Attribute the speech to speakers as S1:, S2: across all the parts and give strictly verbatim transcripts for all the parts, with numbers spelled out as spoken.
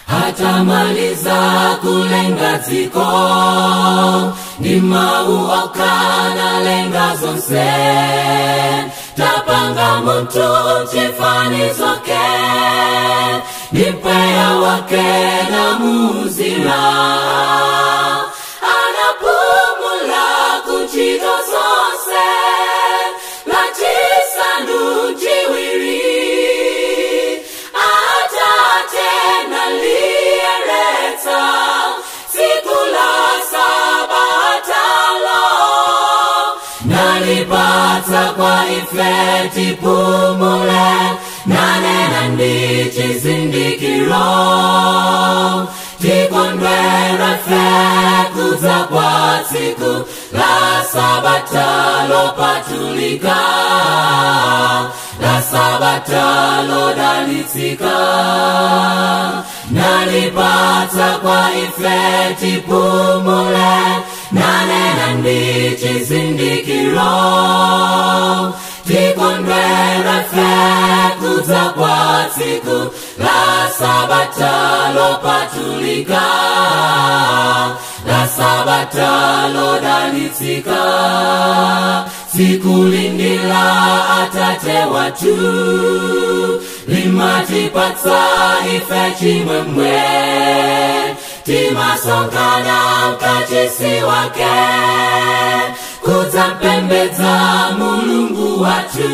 S1: hatamaliza kulenga ziko, ni mauoka na lenga zonse, tapanga mtu chifani zoke, ni mpea wake na muzira, anapumula kuchito zonse, lachisandu jiwiri, atate na liereta, sikula sabatalo, nalipata kwa ifeti pumule, nane nandi chizindikiro, tikondwera fekuza kwa siku la sabatalo patulika, la sabatalo dalitika, nalipata kwa ifeti pumule, nane nandi chizindikiro, tikondwera fekuza kwa siku la sabatalo patulika, la sabatalo dalitika, sikulindila atate watu, limatipatsa ifechi mwemwe, timasongana mkachisi wake, kuzampembeza mulungu watu,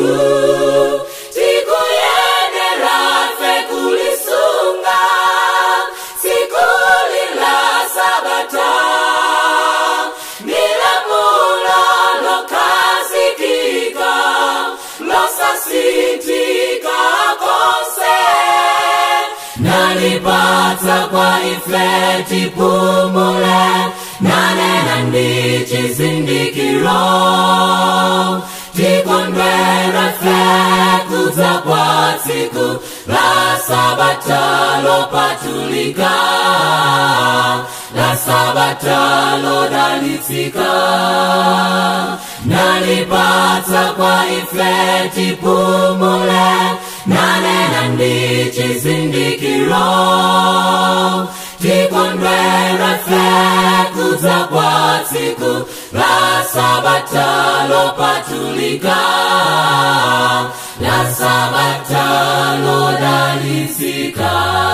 S1: tikuyendera fekulisunga, sikulila sabata, nilamulo lokasikika, losasitika kose, nalipata kwa ifeti pumule, nane nandi chizindikiro, tikondwera fekuza kwa siku la sabatalo patulika, la sabatalo dalitika, nalipata kwa ifeti pumule, nane nandi chizindikiro, tikondwera fekuza kwa siku la sabatalo patulika, la sabatalo dalitika.